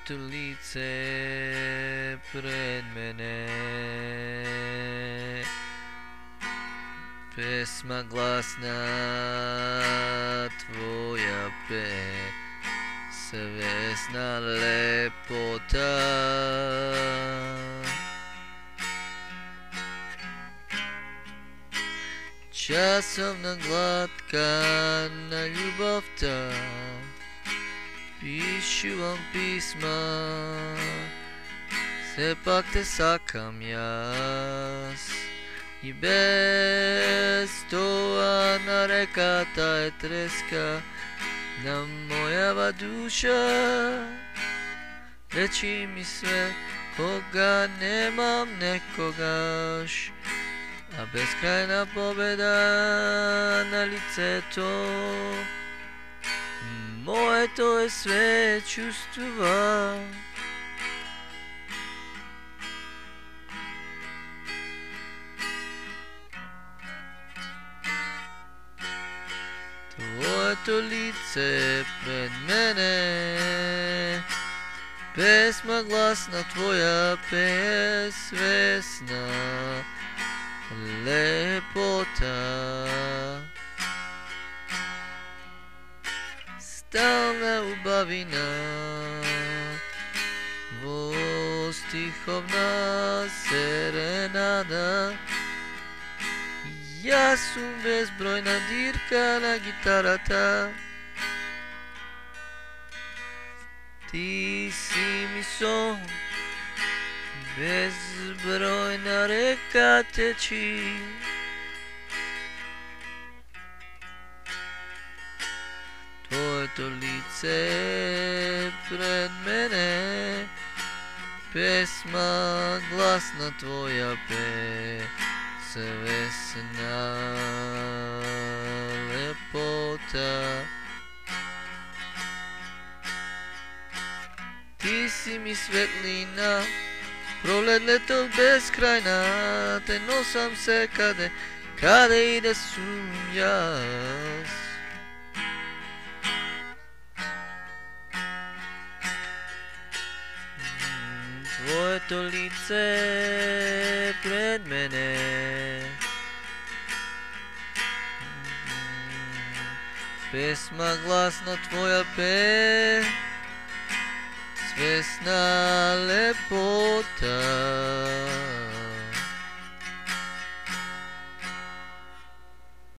Твоето лице пред мене. Песма гласна Твоя съвестна лепота. Часовна гладка на любовта, пишувам писма, все пак те сакам јас. И без тоа на реката е треска на мојава душа. Речи ми све кога немам некогаш, а безкрајна победа на лицето. Моето е све чувствува. Твоето лице пред мене, песма гласна Твоя свестна лепота. Стална убавина во стиховна серенада. Јас сум безбројна дирка на гитарата. Ти си ми сон, безбројна река течи. Твоето лице пред мене, песма гласна Твоя съвестна лепота. Ти си ми светлина, пролет лето безкрајна, те носам секаде, каде и да сум јас. Твоето лице пред мене, песма гласна Твоя свестна лепота.